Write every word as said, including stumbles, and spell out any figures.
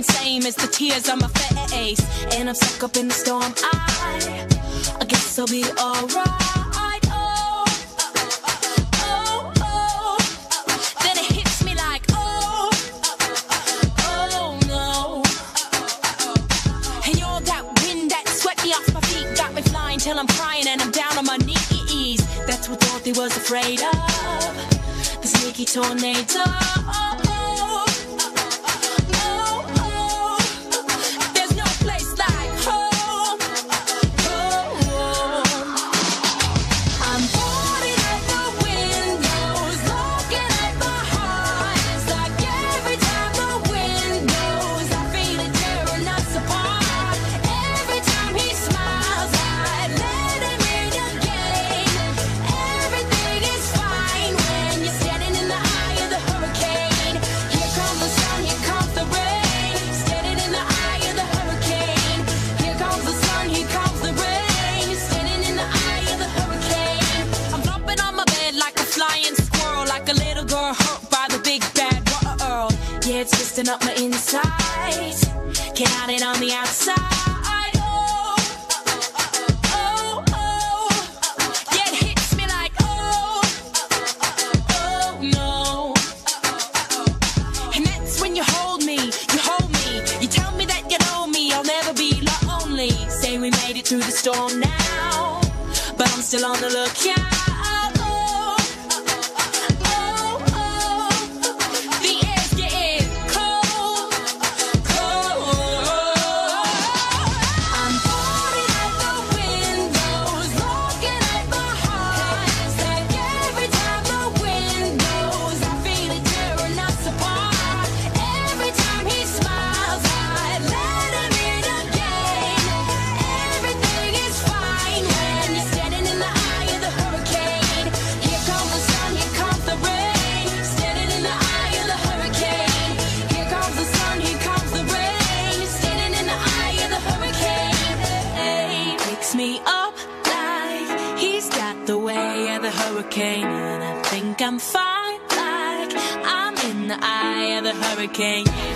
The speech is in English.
remain same as the tears on my face. And I'm stuck up in the storm. I, I guess I'll be alright. Oh, oh, oh. Then it hits me like, oh, oh no. And you're that wind that swept me off my feet, got me flying till I'm crying and I'm down on my knees. That's what Dorothy was afraid of, the sneaky tornado. Oh, oh, oh, oh. There's no place like home. Oh, I'm falling at the windows, looking at my heart. It's like every time the wind blows, I feel it tearing us apart. Every time he smiles, I let him in again. Everything is fine when you're standing in the eye of the hurricane. Here comes the sun, here comes the rain. Standing in the eye of the hurricane. Here comes the sun, here comes the rain. Standing in the eye of the hurricane. I'm flopping on my bed like a flying squirrel, like a little girl hurt by the big bad world. Yeah, it's twisting up my insides, can't hide it on the outside. Oh, oh, oh. Yeah, it hits me like, oh, oh no. And that's when you hold me, you hold me. You tell me that you know me, I'll never be lonely. Say we made it through the storm now, but I'm still on the lookout. Oh, oh, oh. The air's getting cold, cold. I'm falling at the windows, looking at my heart. It's like every time the wind blows, I feel it tearing us apart. Every time he smiles, I let him in again. Everything is fine when you're standing in the eye of the hurricane. Here comes the sun, here comes the rain. Standing in the eye of the hurricane. Here comes the sun, here comes the rain. Standing in the eye of the hurricane. Hey, picks me up like he's got the way of the hurricane. And I think I'm fine, like I'm in the eye of the hurricane.